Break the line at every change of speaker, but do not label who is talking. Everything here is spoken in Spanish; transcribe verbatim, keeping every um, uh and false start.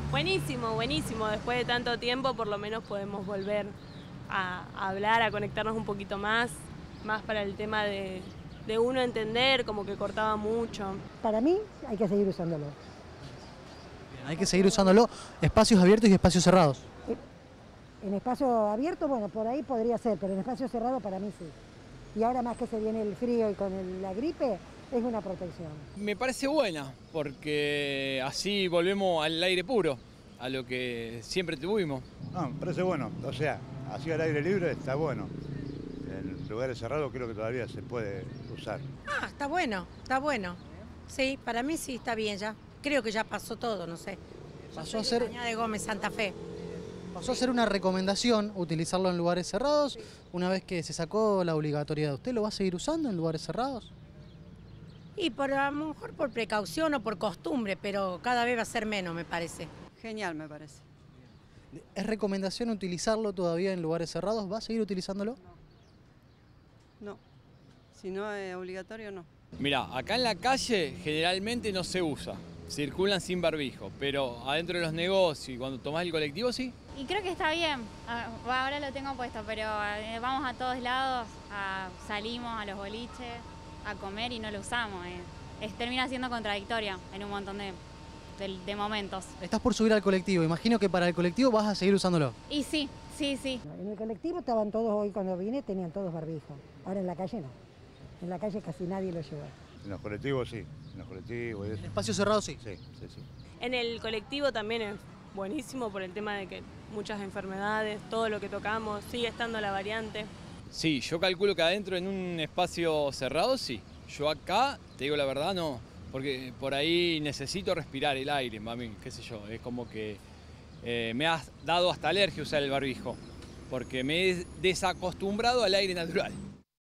Buenísimo, buenísimo. Después de tanto tiempo por lo menos podemos volver a, a hablar, a conectarnos un poquito más, más para el tema de, de uno entender, como que cortaba mucho.
Para mí hay que seguir usándolo.
Bien, hay que seguir usándolo, espacios abiertos y espacios cerrados.
En espacio abierto, bueno, por ahí podría ser, pero en espacio cerrado para mí sí. Y ahora más que se viene el frío y con el, la gripe, es una protección.
Me parece buena, porque así volvemos al aire puro, a lo que siempre tuvimos.
No, me parece bueno, o sea, así al aire libre está bueno. En lugares cerrados creo que todavía se puede usar.
Ah, está bueno, está bueno. Sí, para mí sí está bien ya. Creo que ya pasó todo, no sé.
Pasó a ser,
Cañada de Gómez, Santa Fe.
pasó a ser una recomendación utilizarlo en lugares cerrados, una vez que se sacó la obligatoriedad. ¿Usted lo va a seguir usando en lugares cerrados?
Y por, a lo mejor por precaución o por costumbre, pero cada vez va a ser menos, me parece.
Genial, me parece.
¿Es recomendación utilizarlo todavía en lugares cerrados? ¿Va a seguir utilizándolo?
No. Si no es obligatorio, no.
Mira, acá en la calle generalmente no se usa, circulan sin barbijo, pero adentro de los negocios y cuando tomás el colectivo sí.
Y creo que está bien, ahora lo tengo puesto, pero vamos a todos lados, a, salimos a los boliches, a comer y no lo usamos. Eh. Es, termina siendo contradictoria en un montón de, de, de momentos.
Estás por subir al colectivo, imagino que para el colectivo vas a seguir usándolo.
Y sí, sí, sí.
En el colectivo estaban todos, hoy cuando vine tenían todos barbijo, ahora en la calle no. En la calle casi nadie lo lleva.
En los colectivos sí, en los colectivos y eso.
En espacios cerrados sí.
Sí, sí, sí.
En el colectivo también es buenísimo por el tema de que muchas enfermedades, todo lo que tocamos, sigue estando la variante.
Sí, yo calculo que adentro en un espacio cerrado sí. Yo acá, te digo la verdad, no, porque por ahí necesito respirar el aire, mami, qué sé yo, es como que eh, me ha dado hasta alergia usar el barbijo, porque me he desacostumbrado al aire natural.